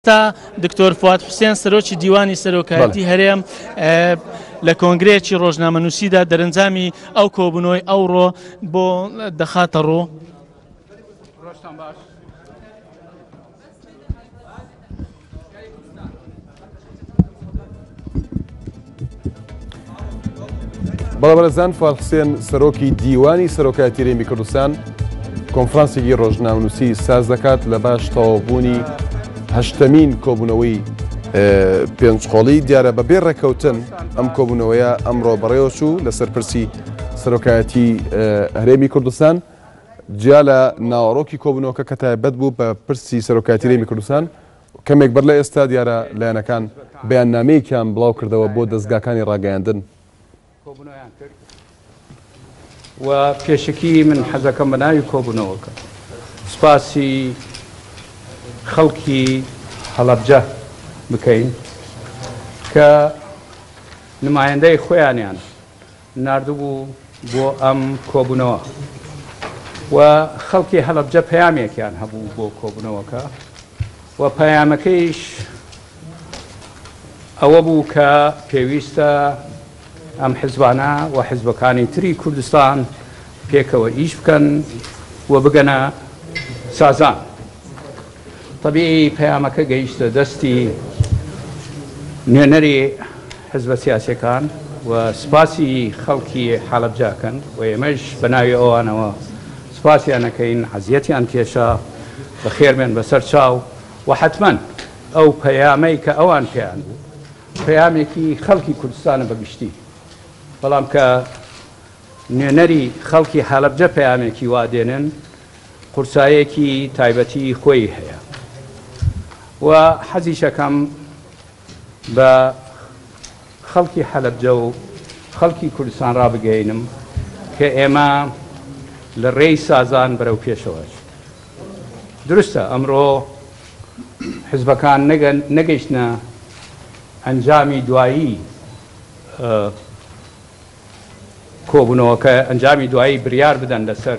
تا دکتۆر فواد حوسێن سەرۆکی دیوانی سەرۆکایەتی هەرێم لە کۆنگرەیەکی ڕۆژنامەنووسیدا دەرەنجامی ئەو کۆبوونەوەی ئەوڕۆ بۆ دەخاتە ڕوو. بەڵێبەرزان فواد حوسێن سەرۆکی دیوانی سەرۆکایەتی هەرێمی کوردستان کۆنفرانسێکی ڕۆژنامەنووسی ساز دەکات لە باش تەواوبوونی هەشتەمین کۆبوونەوەی پێنجقۆڵی دیارە بەبێ ڕێکەوتن ئەم کۆبوونەوەیە ئەمڕۆ بەڕێوەچوو لەسەر پرسی سەرۆکایەتی هەرێمی کوردستان جیا لە ناوەڕۆکی کۆبوونەوەکە کە تایبەت بوو بە پرسی سەرۆکایەتی هەرێمی کوردستان کەمێک بەر لە ئێستا دیارە لایەنەکان بەیاننامەیەکیان بڵاو کردەوە بۆ دەستگاکانی ڕاگەیاندن و پێشکی من حەزەکەم بە ناوی کۆبوونەوەکە سوپاسی خەڵکی هەڵەبجە بکەین کە نمایەندەی خۆیانیان ناردبوو بۆ ئەم کۆبوونەوە و خەڵکی هەڵەبجە پەیامێکیان هەبوو بۆ کۆبوونەوەکە و پەیامەکەیش ئەوە بوو کە پێویستە ئەم حیزبانە و حیزبەکانی تری کوردستان پێکەوە ئیش بکەن و بگەنە سازان. طبیعی پەیامەکە گەیشتە دەستی نوێنەری حیزبە سیاسیەکان و سپاسی خەڵکی حەڵەبجاکەن و ئێمەش بە ناوی ئەوانەوە سپاسیان ئەەکەین عەزیەتیان کێشا بەخێرمێن بەسەر چاو و حتمەن ئەو پەیامەی کە ئەوان پێیان بوو پەیامێکی خەڵکی کوردستانە بەگشتی بەڵام کە نوێنەری خەڵکی هەڵەبجە پەیامێکی وادێنن قورسایەکی تایبەتی خۆی هەیە و حەزیشەکەم بە خەڵکی حەلەبجە و خەڵکی کوردستان ڕابگەینم کە ئێمە لە ڕێی سازان بەرەو پێشەوەش دروستە ئەمڕۆ حیزبەکان نەگەیشتنە ئەنجامی دوایی کۆبوونەوەکە ئەنجامی دوایی بریار بدەن لەسەر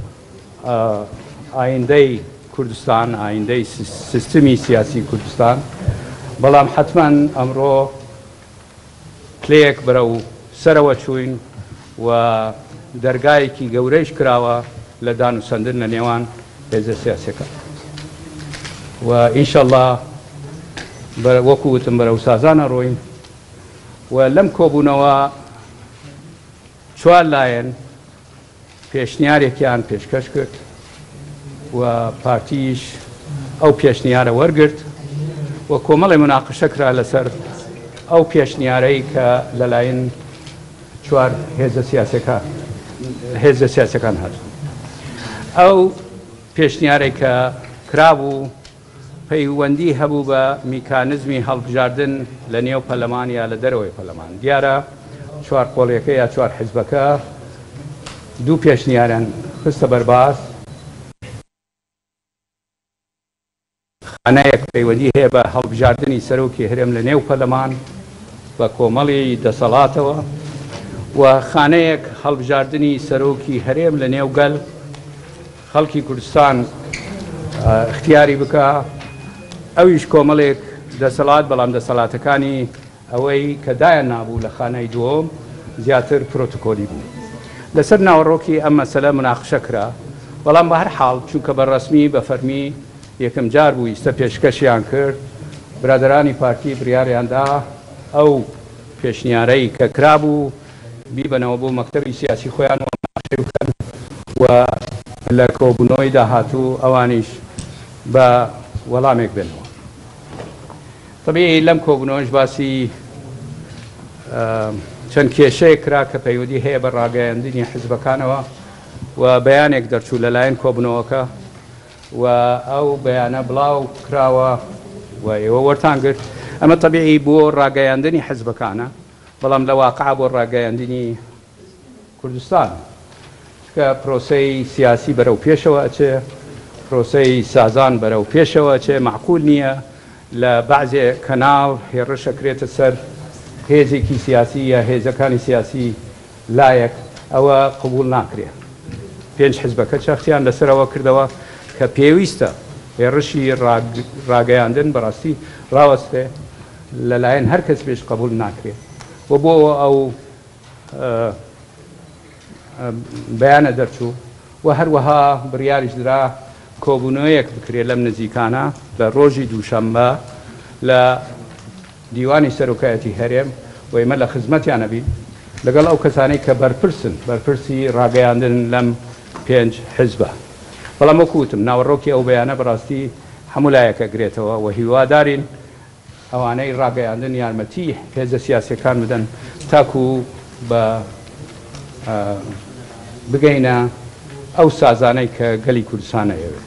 ئایندەی کوردستان ئایندەی سیستمی سیاسی کوردستان بەڵام حتمەن ئەمڕۆ پلەیەک بەرەو سەرەوە چووین و دەرگایەکی گەورەیش کراوە لە دانوسەندن لە نێوان هێزە سیاسیەکە و ئینشەڵڵا وەکو وتم بەرەو سازانە ڕۆین و لەم کۆبوونەوە چوار لایەن پێشنیارێکیان پێشکەش کرد و پارتیش ئەو پێشنیارە وەرگرت و کۆمەڵی مناقشە کرا لەسەر ئەو پێشنیارەی کە لەلایەن چوار هێزە سیاسەکان هات. ئەو پێشنیارێک کە کرابوو پەیوەندی هەبوو بە میکانزمی هەڵبژاردن لە نێو پەرلەمان یا لە دەرەوەی پەرلەمان. دیارە چوار قۆڵیەکە یا چوار حیزبەکە دوو پێشنیاران خستە بەرباز خانەیەک پەیوەندی هەیە بە هەڵبژاردننی سەرۆکی هەرێم لە نێو پەرلەمان بە کۆمەڵی دەسەڵاتەوە و خانەیەک هەڵبژاردننی سەرۆکی هەرێم لە نێو گەل خەڵکی کوردستان اختیاری بکە ئەویش کۆمەڵێک دەسەڵات بەڵام دەسەڵاتەکانی ئەوەی کە دایان نابوو لە خانەی دووەم زیاتر پرۆتۆکۆلی بوو. لەسەر ناوەڕۆکی ئەم مەسەلە مناقشە کرا بەڵام بە هەر حاڵ چونکە بەڕەسمی بە فەرمی یەکەم جار بوو ئیستا پێشکەشیان کرد برادرانی پارتی بریاریاندا ئەو پێشنیارەی کە کرابوو بیبنەوە بۆ مەکتەبی سیاسی خۆیان بکەن و لە کۆبوونەوەی داهاتوو ئەوانیش بە وەڵامێک بێنەوە. طبیعی لەم کۆبوونەوەش باسی چەند کێشەیە کرا کە پەیوەندی هەیە بە ڕاگەیاندنی حیزبەکانەوە و بەیانێک دەرچوو لەلایەن کۆبوونەوەکە و ئەو بەیانە بڵاو کراوە و ئێوە وەرتانگرت. ئەمە طبیعی بۆ ڕاگەیاندنی حیزبەکانە بەڵام لە واقع بۆ ڕاگەیاندنی کوردستان کە پرۆسەی سیاسی بەرەو پێشەوە ئەچێ پرۆسەی سازان بەرەو پێشەوە ئەچێ معقول نییە لە بەعزێ کەناڵ هێڕشەکرێتە سەر هێزێکی سیاسی یا هێزەکانی سیاسی لایەک ئەوە قبول ناکرێت. پێنج حیزبەکە چەختیان لەسەرەوە کردەوە کە پێویستە هێرشی ڕاگەیاندن بەڕاستی ڕاوەستێ لەلایەن هەر کەس پێش قبول ناکرێت و بۆ ئەو بەیانە دەرچوو و هەروەها بڕیاریش درا کۆبوونەوەیەک بکرێت لەم نزیکانە لە ڕۆژی دووشەممە لە دیوانی سەرۆکایەتی هەرێم و ئێمە لە خزمەتیانە بین لەگەڵ ئەو کەسانەی کە بەرپرسی ڕاگەیاندن لەم 5 حزبە. بەڵام وەکوتم ناوەڕۆکی ئەو بەیانە بەڕاستی هەموو لایەکە گرێتەوە و هیوادارین ئەوانەی ڕاگەیاندن یارمەتی هێزە سیاسیەکان بدەن تاکو بە بگەینە ئەو سازانەی کە گەلی کوردستانە ئێوێ.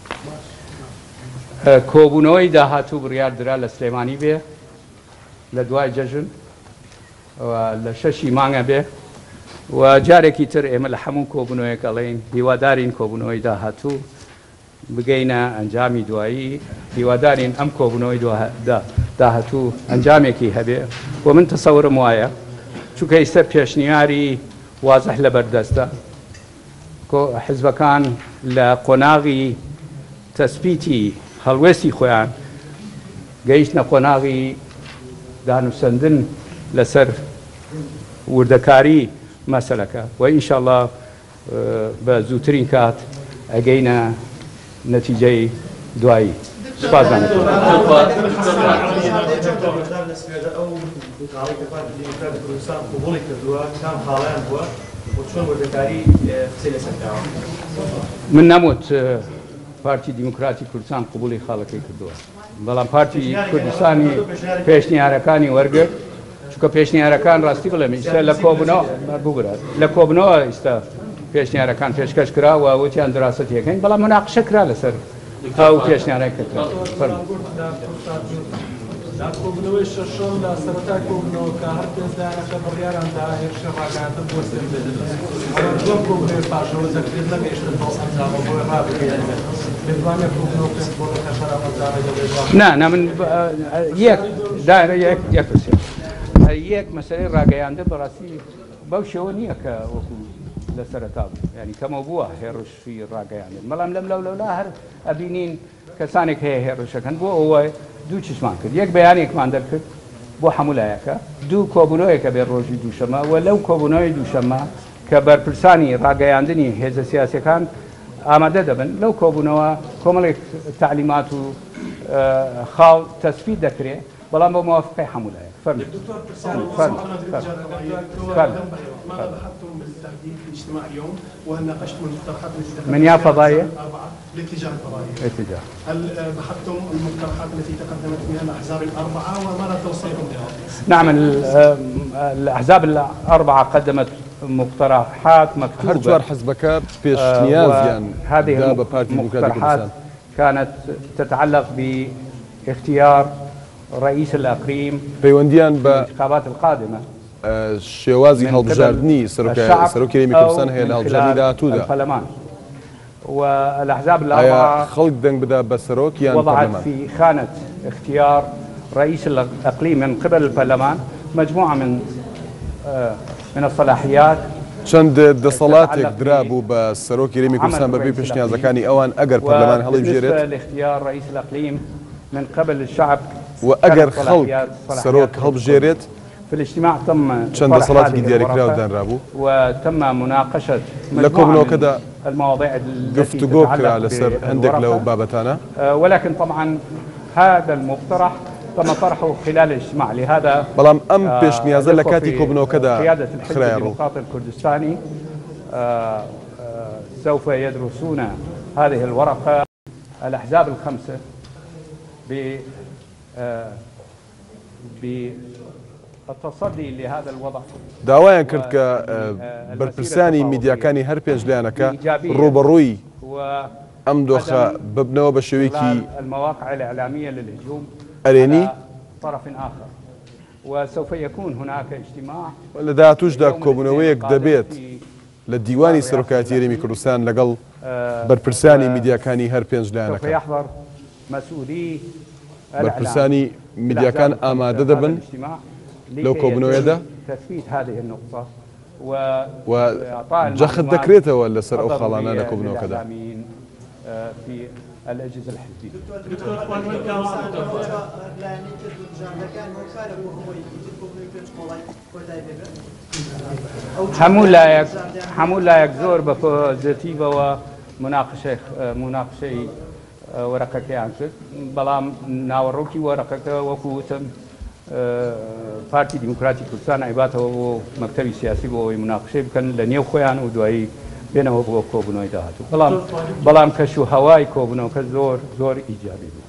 کۆبوونەوەی داهاتوو بڕیار درا لە سلێمانی بێ لە دوای جەژن لە 6 مانگە بێ و جارێکی تر ئێمە لە هەموو کۆبوونەوەیەک ئەڵێن هیوادارین کۆبوونەوەی داهاتوو بگەینە ئەنجامی دوایی هیوادارین ئەم کۆبوونەوەی داهاتوو ئەنجامێکی هەبێ و من تەسەورم وایە چونکە ئێستا پێشنیاری وازەح لە بەردەستە حزبەکان لە قۆناغی تەسبیتی هەڵوێستی خۆیان گەیشتنە قۆناغی دانووسەندن لەسەر وردەکاری مەسەلەکە و ئینشاءالله بە زووترین کات ئەگەینە نەتیجەی دوایی. سپاسان. من نەموت پارتی دیموکراتی کوردستان قبولی خاڵەکەی کردووە بەڵام پارتی کوردستانی پێشنیارەکانی وەرگرت چونکە پێشنیارەکان ڕاستی بڵێم ئێستا لە کۆبوونەوە بگرێت لە کۆبوونەوە ئێستا پێشنیارەکان پێشکەش کراوە وتیان دراست یەکەین بەڵام مناقشە کرا لەسەر ئەو پێشنیارەی کە کۆبوونەوەی شەشەم لە سەرەتای کۆبوونەوە کە هەر پێنجدانەکە بڕیاراندا هێرشە ڕاگەیاندن بۆ سێ دووەم کۆبوونەوەی پاشەوە دەکرێت نەگەیشتن بۆ ئەنجامە بۆی ڕابگرێت بێتوانێت کۆبوونەوە پێنج بۆ کەشەرا ئەنجامە دەبێت نه من یەک دایرە یەک پرسیار یەک مەسەلەی ڕاگەیاندن بەڕاستی بەو شێوە نییە کە وەکو لە سەرەتا بوو ینی کەمە بووە هێرشی ڕاگەیاندن بەڵام لەم لەولا هەر ئەبینین کەسانێک هەیە هێرشەکەن بۆ ئەوە دوو چشمان کرد یەک بەیانێکمان دەرکرد بۆ هەموو لایەکە دوو کۆبوونەوەیەکە بێ ڕۆژی دووشەمە و لەو کۆبوونەوەی دووشەمە کە بەرپرسانی ڕاگەیاندنی هێزە سیاسیەکان ئامادە دەبن لەو کۆبوونەوە کۆمەڵێک تعلیمات و خاڵ تەسبیت دەکرێت بەڵام بۆ موافقەی هەموو لایەک الاجتماع اليوم وهل ناقشتم المقترحات التي تقدمت من يا فضائية؟ الاتجاه الفضائي. اتجاه. هل بحثتم المقترحات التي تقدمت فيها الاحزاب الاربعه وماذا توصيكم بها؟ نعم الاحزاب الاربعه قدمت مقترحات مكتوبه. هر جوار حزبك بيش نيازيان هذه المقترحات كانت تتعلق باختيار رئيس الاقليم بيونديان بالانتخابات القادمه شێوازی هەڵبژاردننی سەرۆکی هەرێمی کوردستان هەیە لە هەڵبژاردننی داهاتوودا البرلمان والأحزاب الأربعة خەڵک دەنگ بدا بە سەرۆک یان وضعت في خانة اختيار رئيس الإقليم من قبل البرلمان مجموعة من الصلاحيات چەند دەسەڵاتێک درابوو بە سەرۆکی هەرێمی کوردستان بەبێ پێشنیازەکانی ئەوان ئەگەر پەرلەمان هەڵبژێرێت لاختيار رئيس الإقليم من قبل الشعب وأجر خلق سروك هبجيرت في الاجتماع تم چند صلاة دياري كراو دان رابو وتم مناقشة لكم لو كذا المواضيع التي قفتقو كرا على سر عندك لو بابتانا ولكن طبعا هذا المقترح تم طرحه خلال الاجتماع لهذا بلام ام بيش نيازل لكاتي كوبنو كذا قيادة الحزب الديمقراطي الكردستاني سوف يدرسون هذه الورقة الأحزاب الخمسة بالتصدي لهذا الوضع. داوایان کرد کە بەرپرسانی میدیاکانی هەر پێنج لایەنەکە ڕوبەڕووی ئەم دۆخە ببنەوە بە شێوەیەکی المواقع الإعلامية للهجوم ئەرێنی طرف آخر وسوف يكون هناك اجتماع لە داهاتووشدا کۆبوونەوەیەک دەبێت لە دیوانی سەرۆکایەتی هەرێمی کوردستان لەگەڵ بەرپرسانی میدیاکانی هەر پێنج لایەنەکە بەرپرسانی میدیاکان ئامادە دەبن لەو کۆبوونەوەیەدا و جەخت دەکرێتەوە لەسەر ئەو خاڵانە لە کۆبوونەوەکەدا. الأجهزة الحزبية. هەموو لایەک زۆر بە پۆزیتیڤەوە مناقشەی وەرەقەکەیان کرد، بەڵام ناوەڕۆکی وەرەقەکە وەکو وتم پارتی دیموکراتی کوردستان ئایباتەوە بۆ مەکتەبی سیاسی بۆ ئەوەی مناقشەی بکەن لە نێو خۆیان و دوایی بێنەوە بۆ کۆبوونەوەی داهاتوو، بەڵام کەش و هەوای کۆبوونەوەکە زۆر ئیجابی بوو.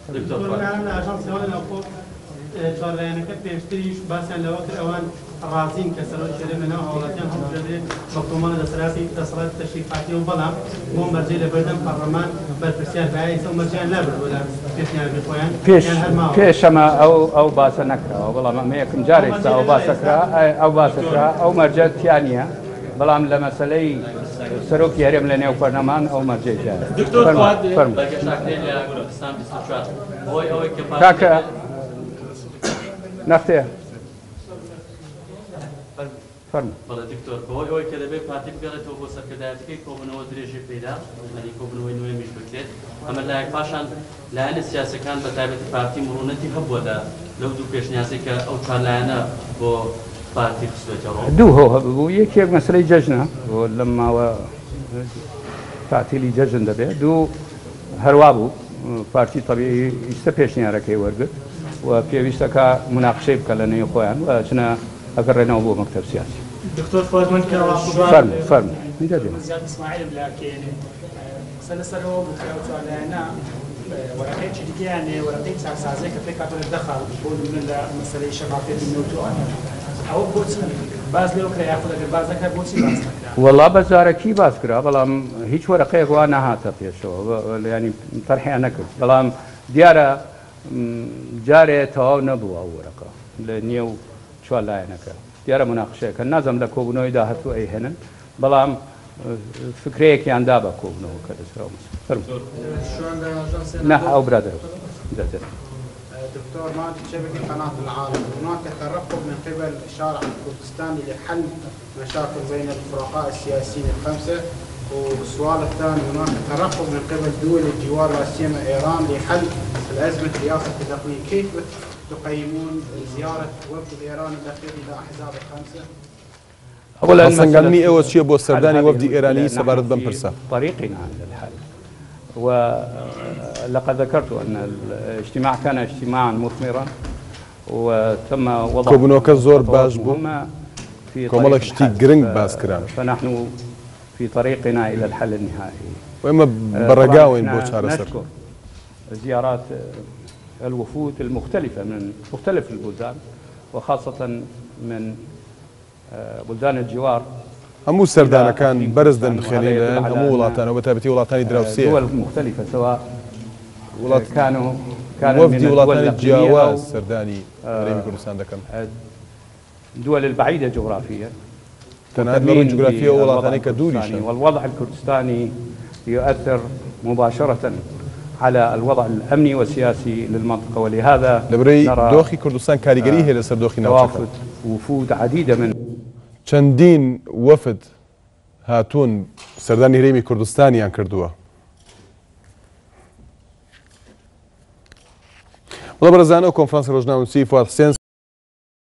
چۆڵەیەنەکە پێشتریش باسییان لەوە کرد ئەوان ڕازین کە سەرۆکی هەرێم لەناو هەوڵاتیان هەڵبژێرێت بە کۆمەڵە دەسەڵات تەشریفاتی و بەڵام بۆ مەرجێ لە بەردەم پەرلەمان بەرپرسیار بایە و مەرجیان نابرد بۆ لە پێشنیارەکەی خۆیان پێشەمە ئەو باسە نەکراوە، بەڵام ئەمە یەکم جارێک ئەو باسەکرا ئەو مەرجە تیانە، بەڵام لە مەسەلەی سەرۆکی هەرێم لە نێو پەرلەمان ئەو مەرجەی کاکە نەختەیە بەڵێ دکتۆر بەهۆی ئەوەی کە دەبێت پارتی بگەڕێتەوە بۆ سەرکردایەتەکەی کۆبوونەوە درێژی پێدا ئەنی کۆبوونەوەی نوێمیش بکرێت، ئەمە لایەک پاشان لایەنە سیاسەکان بە تایبەتی پارتی مرۆنەتی هەبووە لەو دوو پێشنیازی کە ئەو چوار لایەنە بۆ پارتی خستوێتەوە. دوو هۆ هەبوو، یەکێک مەسلەی جەژنە بۆ لەم ماوە تعتیلی جەژن دەبێت، دوو هەروە بوو پارتی تەبیعی ئیستە پێشنیارەکەی وەرگرت و پێویستەکە مناقشەی بکە لە نێو خۆیان و چنە ئەگەڕێنەوە بۆ مەکتەب سیاسی. دکتۆر فەرموون کە فەرموو زیاد ئیسماعیل بلاکێنێ سەرەوە بکرا و چوارلایەنە وەرەقەیەکی دیکەیانێ وەرەقەی چاکسازەی کە پێی کاتۆرە دەخات بۆ نمونە لە مەسەلەی شەفافێتی نەوتوانە ئەوە بۆچی باز لێو کرا یاخود ئەگەر باز نەکرا بۆچی باز نەکرا؟ وەڵا بەجارێکی باز کرا، بەڵام هیچ وەرەقەیەک وا نەهاتە پێشەوە، ینی تەرحیان نەکرد، بەڵام دیارە جارێ تەواو نەبووە ئەو وەرەقە لە نێو چوار لایەنەکە، دیارە مناقشەیەکە نازەم لە کۆبوونەوەی داهاتوو ئەیهێنن، بەڵام فکرەیەکیان دا بە کۆبوونەوە کە دەسراوە نه ئەو برادر. دكتور ما تشبك قناة العالم، هناك ترقب من قبل الشارع الكردستاني لحل مشاكل بين الفرقاء السياسيين الخمسة، والسؤال الثاني هناك ترقب من قبل دول الجوار لا سيما ايران لحل الازمة رئاسة الاقليم، كيف تقيمون زيارة وفد ايران الاخير الى احزاب الخمسة؟ اولا سنگالني ايوه شيء بو سرداني وفد ايراني سبارت بمبرسا طريقنا للحل، ولقد ذكرت أن الاجتماع كان اجتماعا مثمرا وتم وضع كوبنوكا زور باش بو في كومالك شتي جرينج باس كرام، فنحن في طريقنا إلى الحل النهائي. وإما برقاوين بو شهر نشكر زيارات الوفود المختلفة من مختلف البلدان وخاصة من بلدان الجوار. همو سردانا كان برزدن خليل همو ولاطان وبتابتي ولاطاني دراوسية دول مختلفة سواء كانوا وفدي ولاطاني الجواز سرداني ريمي كردستان دكم دول البعيدة جغرافيا تنادلون جغرافيا ولاطاني كدولي، والوضع الكردستاني يؤثر مباشرة على الوضع الأمني والسياسي للمنطقة، ولهذا لبري دوخي كردستان كاريجري هي لسر دوخي توافد وفود عديدة من چەندین وەفد هاتوون سەردانی هەرێمی کوردستانیان کردووە. وڵا بەرەزانە ئەو کۆنفرانسە ڕۆژنامەنووسی فواد حوسێن